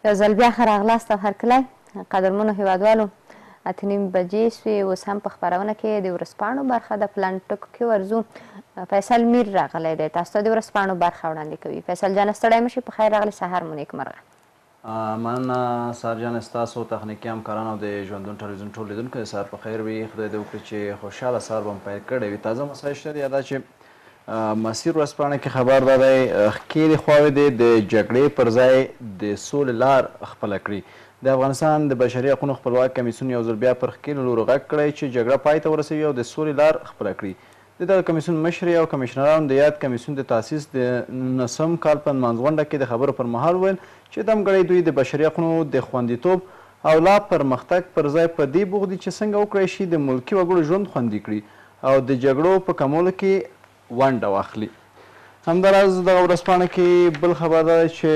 یو ځل بیا ښه راغلاست او هرکلی قدرمنو هیوادوالو 8:30 بجې شوې. اوس هم په خپرونه کې د ورځپاڼو برخه د پلان ټکو کې ورځو. فیصل میر راغلی دی، تاسو ته د ورځپاڼو برخه وړاندې کوي. فیصل جانه ستړی مه شئ، په خیر راغلی، سهار مو نیکمرغه. مننه سهار جان، ستاسو تخنیکي همکاران او د ژوندون ټلویزیون ټول لیدونکو د سهار په خیر وي. خدای دې وکړي چې خوشحاله سهار به مو پیل کړی وي. تازه مسایل شته یا دا چې مسیر ورځپاڼه کې خبر دا دی ښکېلې خواوې دې د جګړې پر ځای د سولې لار خپله کړي. د افغانستان د بشري حقونو خپلواک کمیسیون یو ځل بیا پر ښکېلو لورو غږ کړی چې جګړه پای ته ورسوي او د سولې لار خپله کړي. د دغه کمیسیون مشرې او کمیشنرانو د یاد کمیسیون د تاسیس د 9 کال په نمانځغونډه کې د خبرو پر مهال وویل چې دمګړی دوی د بشري حقونو د خوندیتوب او لا پرمختګ پر ځای په دې بوخت دي چې څنګه وکړی شي د ملکي وګړو ژوند خوندي کړي او د جګړو په کمولو کې ونډه واخلي. همداراز دغه ورځپاڼه کې بل خبر ده چې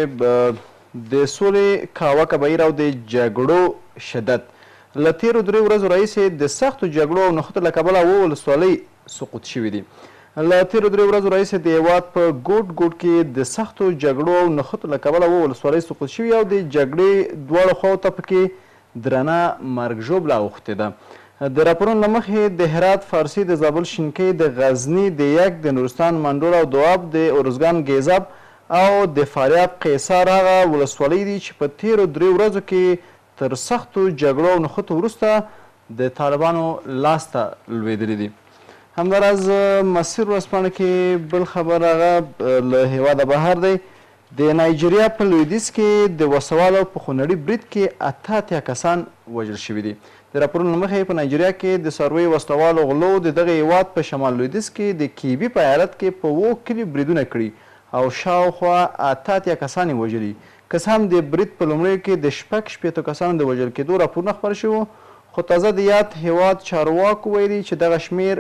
د سولې کاوه کبیر او د جګړو شدت له تېرو 3 ورځو راهیسې د سختو جګړو او نښتو له کبله 7 ولسوالۍ سقوط شوي دي. له تېرو 3 ورځو راهیسې د هېواد په ګوټ ګوټ کې د سختو جګړو او نښتو له کبله 7 ولسوالۍ سقوط شوي او د جګړې دواړو خواو ته پکې درنه مرګ ژوبله اوښتې ده. د راپورونو له مخې د هرات فارسي، د زابل شینکۍ، د غزني د یک، د نورستان منډول او دواب، د ارزګان ګیزاب او د فاریاب قیصار هغه ولسوالۍ دي چې په تېرو 3 ورځو کې تر سختو جګړو او نښتو وروسته د طالبانو لاسته لوېدلي دي. همداراز مسیر ورځپاڼه کې بل خبر هغه له هېواده بهر دی. د نایجیریا په لویدیځ کې د وسوالو په خونړي برید کې 88 کسان وژل شوي دي. د راپورونو له مخې په نایجیریا کې د څارویو وسلوالو غلو د دغه هېواد په شمال لویدیځ کې د کیبي په ایالت کې په 7 کلیو بریدونه کړي او شاوخوا 88 کسان یې وژلي. که څه هم د برید په لومړیو کې د 6 کسانو د وژل کېدو راپورونه خپاره شوي، خو تازه د یاد هېواد چارواکو ویلي چې دغه شمېر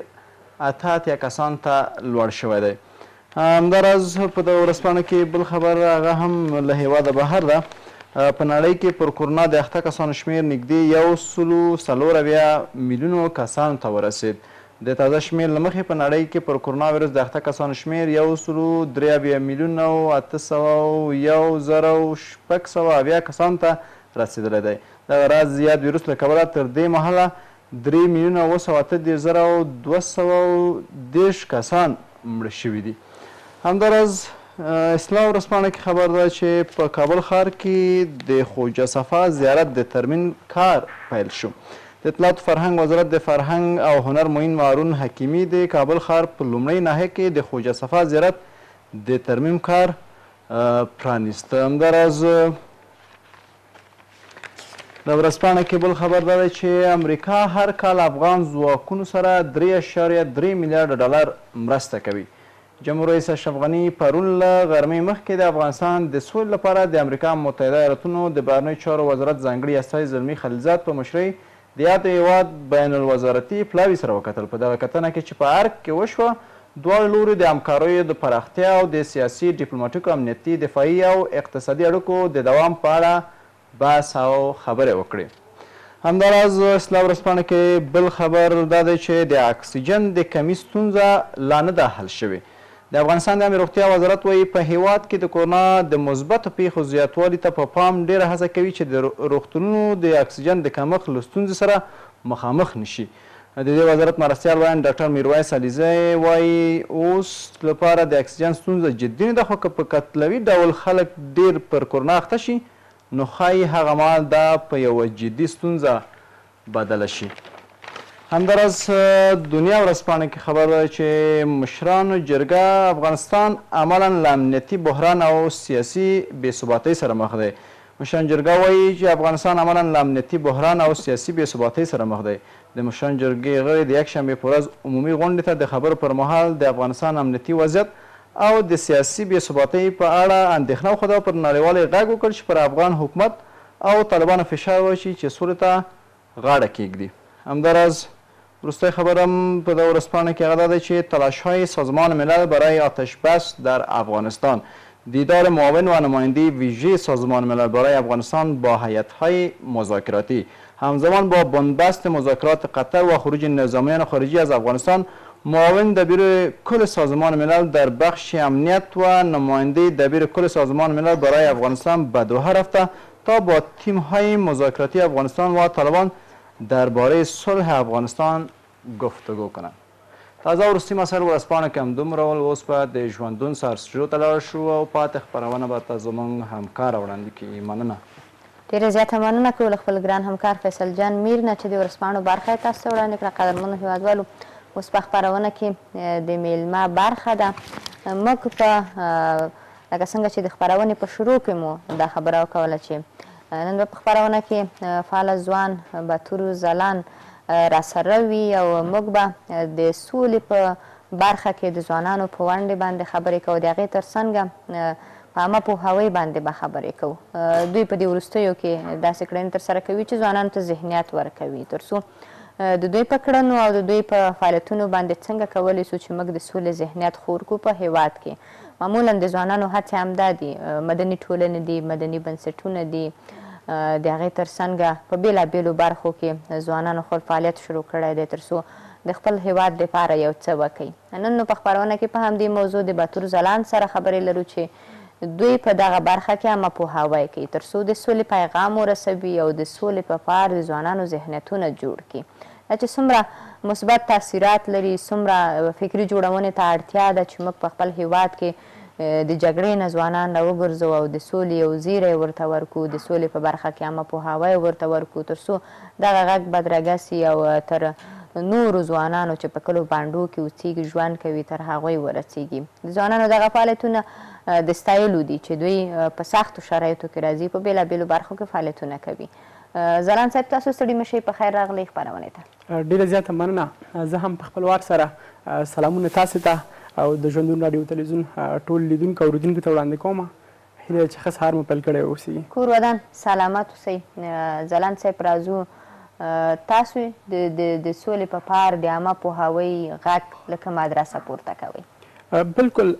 88 کسانو ته لوړ شوی دی. همداراز په دغه ورځپاڼه کې بل خبر هغه هم له هېواده بهر ده. په نړۍ کې پر کورونا د اخته کسانو شمېر نږدې 140 میلیونو کسانو ته ورسید. د تازه شمېر له مخې په نړۍ کې پر کورونا ویروس د اخته کسانو شمېر 103,801,670 کسانو ته رسېدلی دی. دغه راز زیات ویروس له کبله تر دې مهاله 3,938,210 کسان مړه شوي دي. همداراز اصلاح ورځپاڼه کې خبر ده چې په کابل ښار کې د خوجه صفا زیارت د ترمیم کار پیل شو. د اطلاعاتو فرهنګ وزارت د فرهنګ او هنر معین هارون حکیمي د کابل ښار په لومړۍ ناحیه کې د خوجه صفا زیارت د ترمیم کار پرانیسته. همداراز د ورځپاڼه کې بل خبر دا دی چې امریکا هر کال افغان ځواکونو سره 3.3 میلیارډ ډالر مرسته کوي. جمهور رئیس اشرف غني پرون له غرمې مخکې د افغانستان د سولې لپاره د امریکا متحده ایالاتونو د بهرنیو چارو وزارت ځانګړي استازي زلمي خلیلزاد په مشرۍ د یاد هېواد بین الوزارتي پلاوي سره وکتل. په دغه کتنه کې چې په ارګ کې وشوه، دواړو لورو د همکاریو د پراختیا او د سیاسي، ډیپلوماټیکو، امنیتي، دفاعي او اقتصادي اړیکو د دوام په اړه بحث او خبرې وکړې. همداراز اصلاح ورځپاڼه کې بل خبر دا دی چې د اکسیجن د کمي ستونزه لا نه ده حل شوې. د افغانستان د عامې روغتیا وزارت وایي په هېواد کې د کورونا د مثبتو پیښو زیاتوالي ته په پام ډېره هڅه کوي چې د روغتونونو د اکسیجن د کمښت له ستونزې سره مخامخ نشي. د دې وزارت مرستیال ویاند ډاکټر میرویس علیزی وایي اوس لپاره د اکسیجن ستونزه جدي نه ده، خو که په کتلوي ډول خلک ډېر پر کورونا اخته شي نو ښایي هغه مهال دا په یوه جدي ستونزه بدله شي. همداراز دنیا ورځپاڼه کې خبر ده چې مشرانو جرګه افغانستان عملا له امنیتي بحران او سیاسي بېثباتۍ سره مخ دی. مشران جرګه وایي چې افغانستان عملا له امنیتي بحران او سیاسي بېثباتۍ سره مخ دی. د مشران جرګې غړي د یکشنبې په ورځ عمومي غونډې ته د خبرو پر مهال د افغانستان امنیتي وضعیت او د سیاسي بېثباتۍ په اړه اندېښنه وښوده او پر نړیواله یې غږ وکړ چې پر افغان حکومت او طالبانو فشار واچوي چې سولې ته غاړه کیږدي. همداراز وروستی خبر هم په دغه ورځپاڼه کې هغه دا دی چې تلاش‌های سازمان ملل برای آتش بس در افغانستان، دیدار معاون و نماینده ویژه سازمان ملل برای افغانستان با هیئت‌های مذاکراتی همزمان با بنبست مذاکرات قطر و خروج نظامیان خارجی از افغانستان، معاون دبیر کل سازمان ملل در بخش امنیت و نماینده دبیر کل سازمان ملل برای افغانستان به دوحه رفته تا با تیم‌های مذاکراتی افغانستان و طالبان درباره صلح افغانستان گفتگو کنند. تازه وروستي مسایل ورځپاڼه کې همدومره ول، اوس به د ژوندون سرچینو ته لاړ شو او پاتې خپرونه به ته زموږ همکاره وړاندې کړي. مننه. ډېره زیاته مننه کوو له خپل ګران همکار فیصل جان میر نه چې د ورځپاڼو برخه یې تاسو ته وړاندې کړه. قدرمنو هېوادوالو، اوس په خپرونه کې د میلمه برخه ده. موږ په لکه څنګه چې د خپرونې په شروع کې مو دا خبره وکوله چې نن به په خپرونه کې فعاله ځوان باتور ځلان راسره وي او موږ به د سولې په برخه کې د ځوانانو په ونډې باندې خبرې کوو. د هغې تر څنګه په عامه پوهاوي باندې به خبرې کوو. دوی په دې وروستیو کې داسې کړنې ترسره کوي چې ځوانانو ته ذهنیت ورکوي، تر څو د دوی په کړنو او د دوی په فعالیتونو باندې څنګه کولی شو چې موږ د سولې ذهنیت خور کړو په هیواد کې. معمولا د ځوانانو هڅې همدا دي، مدني ټولنې دي، مدني بنسټونه دي، د هغې تر څنګه په بېلابېلو برخو کې ځوانانو خپل فعالیت شروع کړی دی تر څو د خپل هیواد دپاره یو څه وکړي. نن نو په خپرونه کې په همدې موضوع د باتور ځلان سره خبرې لرو چې دوی په دغه برخه کې عامه پوهاوی کوي تر څو د سولې پیغام ورسوي او د سولې په پار د ځوانانو ذهنیتونه جوړ کړي. دا چې څومره مثبت تاثیرات لري، څومره فکري جوړونې ته اړتیا ده چې موږ په خپل هیواد کې د جګړې نه ځوانان راوګرځو او د سولې یو زیری ورته ورکړو، د سولې په برخه کې عامه پوهاوی ورته ورکړو تر څو دغه غږ بدرګه سي او تر نورو ځوانانو چې په کلو بانډو کې اوسېږي ژوند کوي تر هغوی ورسیږي. د ځوانانو دغه فعالیتونه د ستایلو دي چې دوی په سختو شرایطو کې راځي، په بېلابېلو برخو کې فعالیتونه کوي. ځلان صاحب، تاسو ستړي مه شئ، په خیر راغلی خپرونې ته. ډېره زیاته مننه. زه هم په خپل وار سره سلامونه تاسو ته او د ژوندون راډیو تلویزیون ټول لیدونکو او اورېدونکو ته وړاندې کوم. هیله چې ښه سهار مو پیل کړی اوسي. کور ودان سلامت اوسئ. ځلان صاحب، راځو تاسو د سولې په پار د عامه پوهاوي غږ لکه مدرسه پورته کوئ. بلکل.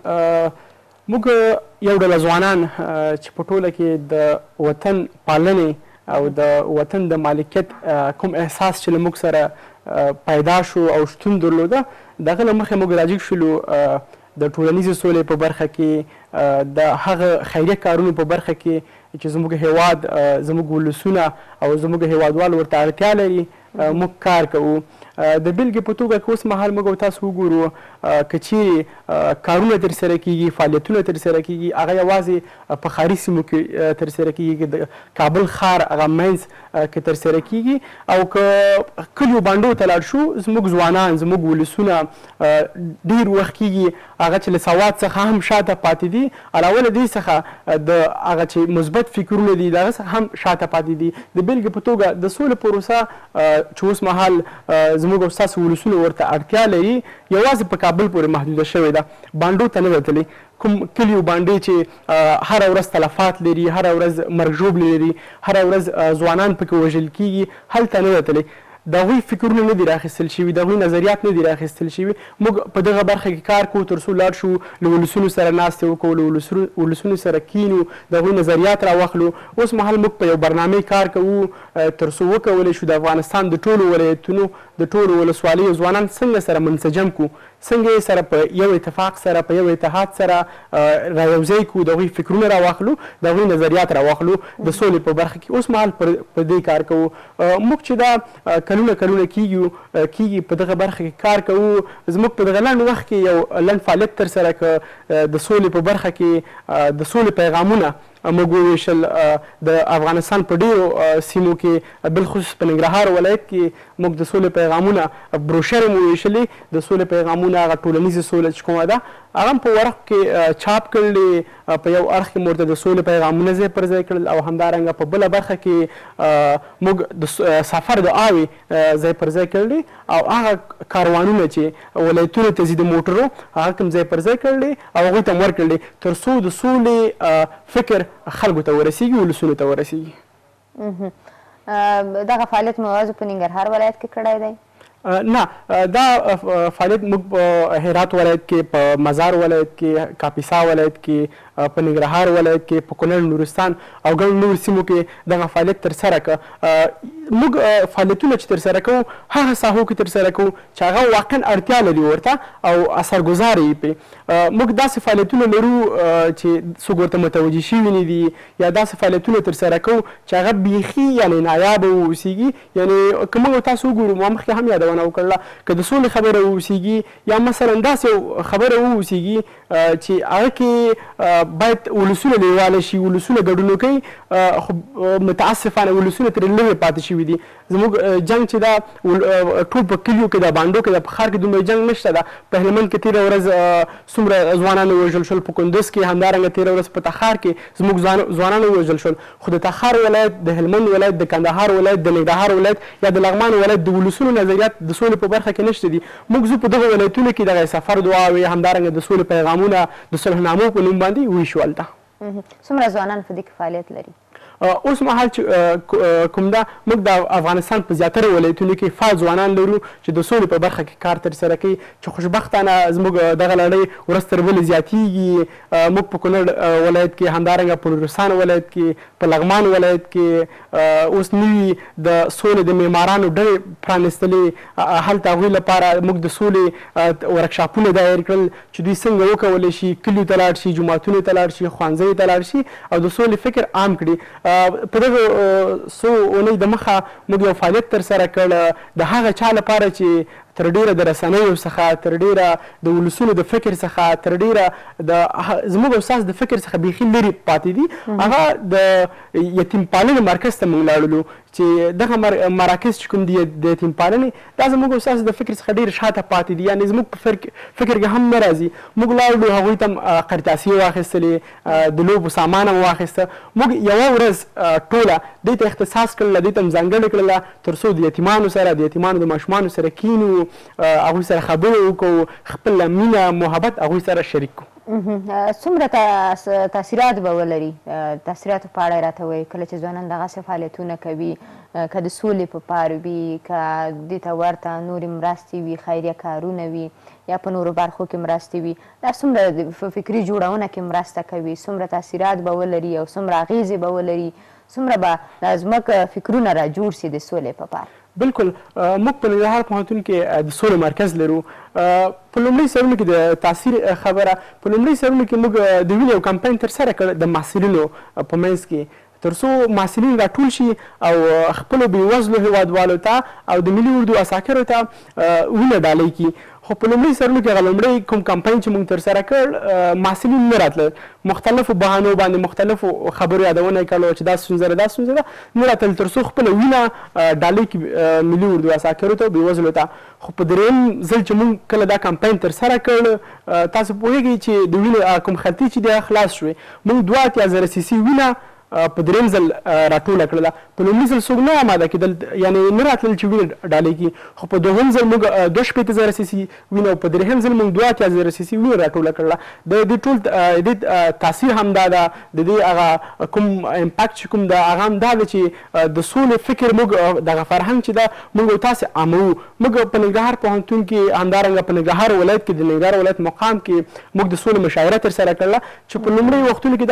موږ یو ډله ځوانان چې په ټوله کې د وطن پالنې او د وطن د مالکیت کوم احساس چې له موږ سره پیدا شو او شتون درلوده، دغه له مخې موږ راجګ شولو د ټولنیزې سولې په برخه کې، د هغه خیریه کارونو په برخه کې چې زموږ هیواد، زموږ ولسونه او زموږ هیوادوال ورته اړتیا لري، موږ کار کوو. د بېلګې په توګه که اوس مهال موږ تاسو وګورو که چیرې کارونه ترسره کیږي، فعالیتونه ترسره کیږي، هغه یوازې په ښاري سیمو کې ترسره کیږي، د کابل ښار هغه منځ کې ترسره کیږي. او که کلیو بانډو ته لاړ شو، زموږ ځوانان، زموږ ولسونه ډېر وخت کیږي هغه چې له سواد څخه هم شاته پاتې دي، علاوه له دې څخه د هغه چې مثبت فکرونه دي د هغه څخه هم شاته پاتې دي. د بېلګې په توګه د سولې پروسه چې اوس مهال زموږ او ستاسو ولسونه ورته اړتیا لري، یوازې په کابل پورې محدوده شوې ده، بانډو ته نه ده تللې. کوم کلیو باندې چې هره ورځ تلفات لري، هره ورځ مرګ ژوبلې لري، هره ورځ ځوانان پکې وژل کیږي، هلته نه ده تللې. د هغوی فکرونه نه دي راخیستل شوي، د هغوی نظریات نه دي راخیستل شوي. موږ په دغه برخه کې کار کوو تر څو لاړ شو، له ولسونو سره ناستې وکړو، له ولسونو سره کینو، د هغوی نظریات راواخلو. اوس مهال موږ په یو برنامې کار کوو تر څو وکولی شو د افغانستان د ټولو ولایتونو د ټولو ولسوالیو ځوانان څنګه سره منسجم کړو، څنګه یې سره په یو اتفاق سره، په یو اتحاد سره رایوځای کړو، د هغوی فکرونه راواخلو، د هغوی نظریات راواخلو د سولې په برخه کې. اوس مهال په دې کار کوو. موږ چې دا کلونه کیږي په دغه برخه کې کار کوو. زموږ په دغه لنډ وخت کې یو لنډ فعالیت ترسره کړ د سولې په برخه کې. د سولې پیغامونه موږ وویشل د افغانستان په ډېرو سیمو کې، بالخصوص په ننګرهار ولایت کې موږ د سولې پیغامونه بروشرې مو ویشلې. د سولې پیغامونه هغه ټولنیزه سوله چې کومه ده هغه هم په ورق کې چاپ کړلې، په یو اړخ کې ورته د سولې پیغامونه ځای پر ځای کړل، او همدارنګه په بله برخه کې موږ د سفر دعاوې ځای پر ځای کړلې، او هغه کاروانونه چې ولایتونو ته ځي د موټرو هغه کوم ځای پر ځای کړلې او هغوی ته هم ورکړلې تر څو د سولې فکر خلکو ته ورسیږي، ولسونو ته ورسیږي. دغه فعالیت مو یوازې په ننګرهار ولایت کې کړی دی؟ نه، دا فعالیت موږ په هرات ولایت کې، په مزار ولایت کې، کاپیسا ولایت کې، په ننګرهار ولایت کې په کونړ نورستان او ګڼو نورو سیمو کې دغه فعالیت ترسره کړه. موږ فعالیتونه چې ترسره کوو هغه ساحو کې ترسره کوو چې هغه واقعا اړتیا لري ورته او اثرګذاره یې پرې. موږ داسې فعالیتونه لرو چې څوک ورته متوجه شوي نه دي یا داسې فعالیتونه ترسره کوو چې هغه بیخي یعنې نایابه واوسیږي. یعنې که موږ تاسو وګورو ما مخکې هم یادونه وکړله که د سولې خبره واوسیږي یا مثلا داسې خبره واوسیږي چې هغه کې باید ولسونه لیواله شي، ولسونه ګډون وکړي، خو متاسفانه ولسونه ترې لرې پاتې شوي دي. زموږ جنګ چې دا ټول په کلیو کې دا بانډو کې دا په ښار کې دومره جنګ نشته ده. په هلمند کې تېره ورځ څومره ځوانان ووژل شول، په کندز کې همدارنګه تېره ورځ په تخار کې زموږ ځوانان ووژل شول. خو د تخار ولایت، د هلمند ولایت، د کندهار ولایت، د ننګرهار ولایت یا د لغمان ولایت د ولسونو نظریات د سولې په برخه کې نشته دي. موږ زه په دغه ولایتونو کې دغه سفر دعاوې همدارنګه د سولې پیغامونه د صلحنامو په نوم باندې ویشو هلته. څومره ځوانان په دې کې فعالیت لري؟ اوس مهال چې کوم ده موږ د افغانستان په زیاتره ولایتونو کې فعال ځوانان لرو چې د سولې په برخه کې کار ترسره کوي چې خوشبختانه زموږ دغه لړۍ ورځ تر بلې زیاتیږي. موږ په کونړ ولایت کې همدارنګه په نورستان ولایت کې په لغمان ولایت کې اوس نوي د سولې د معمارانو ډلې پرانیستلې. هلته هغوی لپاره موږ د سولې ورکشاپونه دایر کړل چې دوی څنګه وکولی شي کلیو ته لاړ شي، جوماتونو ته لاړ شي، ښوونځیو ته لاړ شي او د سولې فکر عام کړي. په دغه څو اونۍ د مخه موږ یو فعالیت ترسره کړ د هغه چا لپاره چې تر ډیره د رسنیو څخه، تر ډیره د ولسونو د فکر څخه، تر ډیره د زموږ او ستاسو د فکر څخه بیخي لرې پاتې دي. هغه د یتیم پالنې مرکز ته موږ لاړلو چې دغه مراکز چې کوم دي د یتیم پالنې دا زموږ او ستاسو د فکر څخه ډېر شاته پاتې دي. یعنې زموږ په فکر کې هم نه راځي. موږ لاړو هغوی ته قرطاسي واخیستلې، د لوبو سامان هم واخیسته. موږ یوه ورځ ټوله دې ته اختصاص کړله، دې ته هم ځانګړې کړله تر څو د یتیمانو سره، د یتیمانو د ماشومانو سره کینو، هغوی سره خبرې وکړو، خپله مینه محبت هغوی سره شریک کړو. څومره تاثیرات به ولري؟ تاثیراتو په اړه یې راته وایي. کله چې ځوانان دغسې فعالیتونه کوي، که د سولې په پار وي، که دې ته ورته نورې مرستې وي، خیریه کارونه وي یا په نورو برخو کې مرستې وي، دا څومره فکري جوړونه کې مرسته کوي؟ څومره تاثیرات به ولري او څومره اغېزې به ولري؟ څومره به زموږ فکرونه را جوړ سي د سولې په پار؟ بالکل. موږ په ننګرهار پوهنتون کې د سولې مرکز لرو. په لومړي سرونو کې د تاثیر خبره، په لومړي سرونو کې موږ د وینې یو کمپاین ترسره کړ د محصلینو په منځ کې تر څو محصلین راټول شي او خپلو بېوزلو هېوادوالو ته او د ملي اردو اساکرو ته وینه ډالۍ کړي. خو په لومړي سرونو کې هغه لومړی کوم کمپاین چې موږ ترسره کړ محصلین نه راتلل، مختلفو بهانو باندې مختلفو خبرو یادونه یې کړله چې دا ستونزه ده، دا ستونزه ده، نه راتلل تر څو خپله وینه ډالۍ کړي ملي اردو اساکرو ته، بېوزلو ته. خو په درېیم ځل چې موږ کله دا کمپاین ترسره کړ تاسو پوهېږئ چې د وینې کوم خلطې چې دی خلاص شوې. موږ 82,000 سیسي وینه په درېیم ځل راټوله کړله. په لومړي ځل څوک نه اماده کېدل، یعنې نه راتلل چې وینه ډالۍ کړي. خو په دوهم ځل موږ 62,000 سیسي وینه او په درېیم ځل موږ 82,000 سیسي وینه راټوله کړله. د دې ټول د تاثیر همدا ده، د دې هغه کوم امپاکټ چې کوم ده هغه هم دا ده چې د سولې فکر موږ دغه فرهنګ چې ده موږ او تاسې عاموو. موږ په ننګرهار پوهنتون کې همدارنګه په ننګرهار ولایت کې د ننګرهار ولایت مقام کې موږ د سولې مشاعره ترسره کړله چې په لومړي وختونو کې دا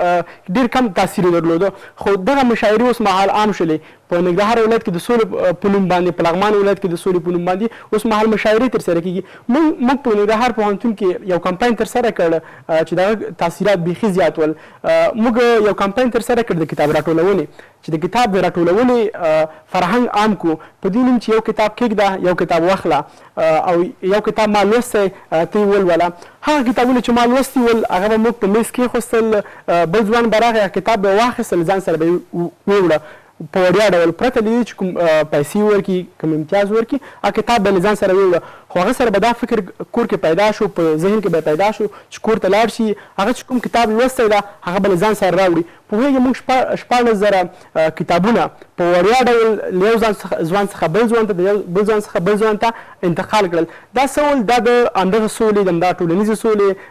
ډېر کم تاثیر درلوده. خو دغه مشاعرې اوس مهال عام شولې. په ننګرهار ولایت کې د سولې په نوم باندې، په لغمان ولایت کې د سولې په نوم باندې اوس مهال مشاعرې ترسره کېږي. موږ په ننګرهار پوهنتون کې یو کمپاین ترسره کړ چې دغه تاثیرات بیخي زیات ول. موږ یو کمپاین ترسره کړ د کتاب راټولونې چې د کتاب د راټولونې فرهنګ عام کړو. په دې نوم چې یو کتاب کېږده، یو کتاب واخله او یو کتاب ما لوستی ته یې ولوله. هغه کتابونه چې ما لوستي ول هغه به موږ په میز کېښوستل، بل ځوان به راغی کتاب به یې واخیستل ځان سره به یې ویوړه په وړیا ډول پرته له دې چې کوم پیسې ورکړي، کوم امتیاز ورکړي، هغه کتاب به یې له ځان سره ویوړه. خو هغه سره به دا فکر کور کې پیدا شو، په ذهن کې به پیدا شو چې کور ته لاړ شي، هغه چې کوم کتاب لوستی ده هغه به له ځان سره راوړي. پوهېږي موږ 14,000 کتابونه په وړیا ډول له یو ځوان څخه بل ځوان ته، د بل ځوان څخه بل ځوان ته انتقال کړل. دا څه ول دا د همدغه سولې، د همدغه ټولنیزې سولې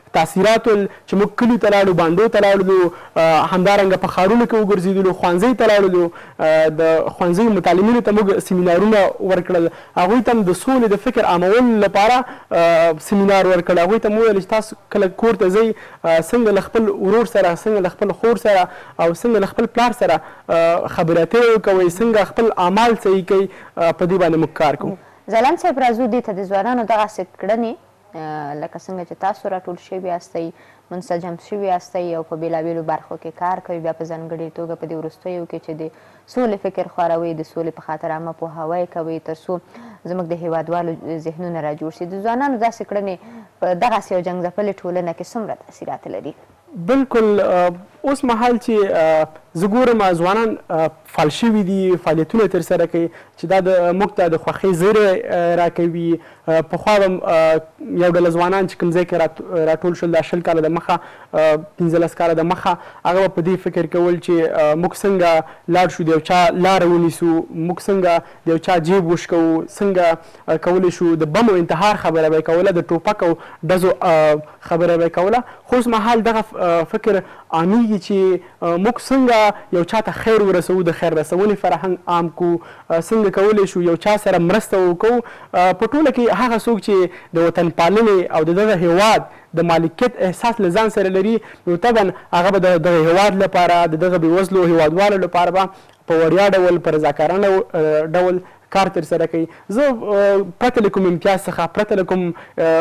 تاثیرات ول چې موږ کلیو ته لاړو بانډو ته لاړو همدارنګه په ښارونو کې وګرځېدلو ښوونځیو ته لاړو د ښوونځیو متعلمینو ته موږ سیمینارونه ورکړل هغوی ته د سولې د فکر عامولو لپاره سیمینار ورکړ هغوی ته مو وویل چې تاسو کله کور ته ځئ څنګه له خپل ورور سره څنګه له خپل خور سره او څنګه له خپل پلار سره خبرې اترې وکوئ څنګه خپل اعمال صحیح کوئ په دې باندې موږ کار کوو ځلاند صاحب راځو دې ته د ځوانانو دغسې کړنې لکه څنګه چې تاسو راټول شوي یاستئ منسجم شوي یاستئ او په بېلابېلو برخو کې کار کوئ بیا په ځانګړې توګه په دې وروستیو کې چې د سولې فکر خوروئ د سولې په خاطر عامه پوهاوی کوئ تر څو زموږ د هیوادوالو ذهنونه را جوړ شي د ځوانانو داسې کړنې په دغسې یو جنګ ځپلې ټولنه کې څومره تاثیرات لري بالکل اوس مهال چې زه ګورم ځوانان فعال شوي دي فعالیتونه ترسره کوي چې دا موږ ته د خوښۍ زیری راکوي پخوا به یو ډله ځوانان چې کوم ځای کې راټول شول دا 20 کاله د مخه 15 کاله د مخه هغه به په دې فکر کول چې موږ څنګه لاړ شو د یو چا لاره ونیسو موږ څنګه د یو چا جیب وشکوو څنګه کولی شو د بم او انتحار خبره به یې کوله د ټوپک او ډزو خبره به یې کوله خو اوس مهال دغه فکر عامیږي چې موږ څنګه یو چا ته خیر ورسوو د خیر رسونې فرهنګ عام کړو څنګه کولی شو یو چا سره مرسته وکړو په ټوله کې هغه څوک چې د وطن پالنې او د دغه هیواد د مالکیت احساس له ځان سره لري نو طبعا هغه به د دغه هیواد لپاره د دغه بېوزلو هیوادوالو لپاره به په وړیا ډول په رضاکارانه ډول کار ترسره کوي زه پرته له کوم امتیاز څخه پرته له کوم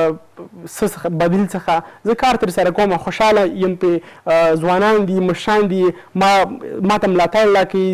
بدیل څخه زه کار ترسره کوم خوشحاله یم پرې ځوانان دي مشران دي ما ته ملاتړ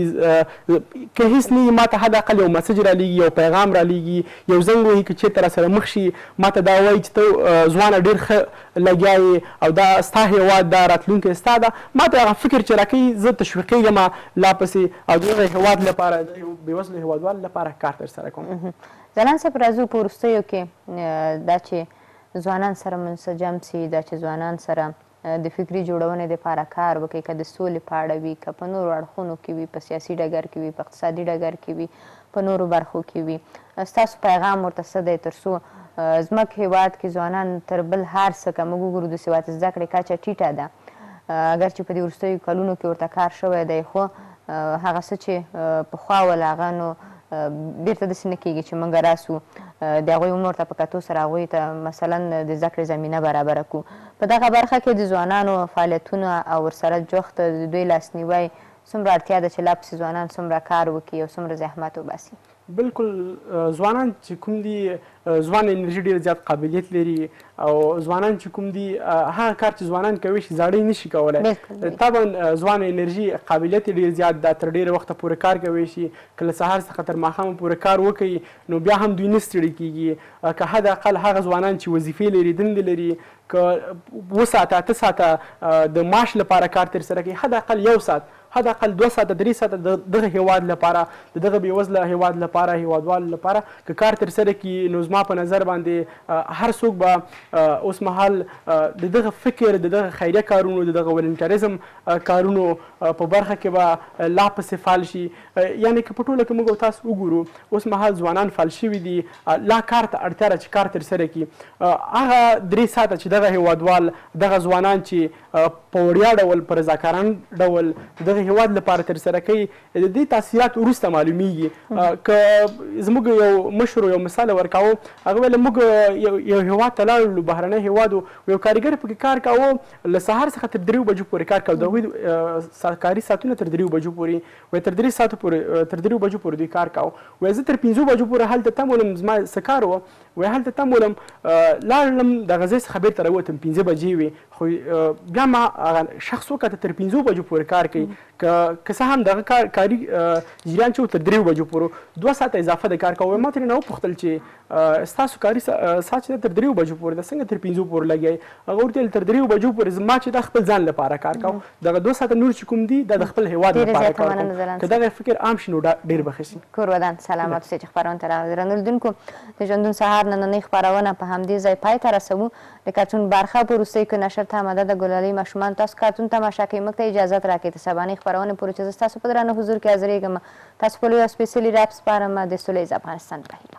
راکوي که هېڅ نه وي ما ته حداقل یو مسج رالیږي یو پیغام رالیږي یو زنګ وهي که چېرته راسره مخ شي ما ته دا وایي چې ته ځوانه ډېر ښه لګیا یې او دا ستا هېواد دا راتلونکی ستا ده ما ته هغه فکر چې راکوي زه تشویقېږم لا پسې او د هغه هېواد لپاره د بېوزلو هېوادوالو لپاره کار ترسره کوم ځلاند صاحب راځو په وروستیو کې دا چې ځوانان سره منسجم سي دا چې ځوانان سره د فکري جوړونې دپاره کار وکړي که د سولې په اړه وي که په نورو اړخونو کې وي په سیاسي ډګر کې وي په اقتصادي ډګر کې وي په نورو برخو کې وي ستاسو پیغام ورته څه دی تر څو زموږ هېواد کې ځوانان تر بل هر څه که موږ وګورو د سواد زده کړې کچه ټیټه ده اگر چې په دې وروستیو کلونو کې ورته کار شوی دی خو هغه څه چې پخوا ول هغه نو بیرته داسې نه کېږي چې موږ راسو د هغوی امور ته په کتو سره هغوی ته مثلا د زده کړې زمینه برابره کړو په دغه برخه کې د ځوانانو فعالیتونه او ورسره جوخت د دوی لاسنیوی څومره اړتیا ده چې لا پسې ځوانان څومره کار وکړي او څومره زحمت وباسي بالکل ځوانان چې کوم دي ځوان انرژي ډېر زیات قابلیت لري او ځوانان چې کوم دي هغه کار چې ځوانان کوي چې زاړه یې نشي کولی طبعا ځوان انرژي قابلیت یې ډېر زیات ده تر ډېره وخته پورې کار کوی شي که له سهار څخه تر ماښامه پورې کار وکوي نو بیا هم دوی نه ستړي کېږي که حد اقل هغه ځوانان چې وظیفې لري دندې لري که 7 ساعته 8 ساعته د معاش لپاره کار ترسره کوي حد اقل 1 ساعت حد اقل 2 ساعته 3 ساعته دغه هیواد لپاره د دغه بېوزله هیواد لپاره هیوادوالو لپاره که کار ترسره کړي نو زما په نظر باندې هر څوک به اوس مهال د دغه فکر د دغه خیریه کارونو د دغه ولنټریزم کارونو په برخه کې به لا پسې فعال شي یعنې که په ټوله کې موږ تاسو وګورو اوس مهال ځوانان فعال شوي دي لا کار ته اړتیا ده چې کار ترسره کړي هغه 3 ساعته چې دغه هیوادوال دغه ځوانان چې په وړیا ډول په رضاکارانه ډول دغه هیواد لپاره ترسره کوي د دې تاثیرات وروسته معلومیږي که زموږ یو مشر یو مثال ورکاوه هغه ویل موږ یو هیواد ته لاړو بهرنی هیواد یو کارګر پکې کار کاوه له سهار څخه تر 3 بجو پورې کار کاوه د هغوی کاري ساعتونه تر 3 بجو پورې وایي تر 3 ساعتو پورې تر 3 بجو پورې دوی کار کاوه وایي زه تر 5 بجو پورې هلته تم ولم زما څه کار وه وایي هلته تم ولم لاړم دغه ځای څخه بیرته راووتم 5 بجې وې خو بیا ما هغه شخص وکړه تر 5 بجو پورې کار کوي که څه هم دغه کاري جریان چې تر 3 بجو پورې 2 ساعته اضافه د کار کوه ما ترې نه وپوښتل چې ستاسو کاري ساعت چې تر 3 بجو پورې ده څنګه تر 5 پورې لګیایي هغه ورته ویل تر 3 بجو پورې زما چې د خپل ځان لپاره کار کوم دغه 2 ساعته نور چې کوم دي د خپل هیواد لپاره کار کوم که دغه فکر عام شي نو ډېر به ښه شي کور ودان سلامت اوسئ چې خپرونې ته راغلئ درنو لیدونکو د ژوندون سهار نننۍ خپرونه په همدې ځای پای ته رسوو د کارتون برخه په وروستیو کې نشر ته آمده د ګلالۍ ماشومان تاسو کارتون تماشا کوئ موږ ته اجازت راکړئ د سبانۍ خپرونې پورې چې زه ستاسو په درانه حضور کې حاضرېږم تاسو په لوی او سپېڅلي رب سپارم د سولیز افغانستان په هیله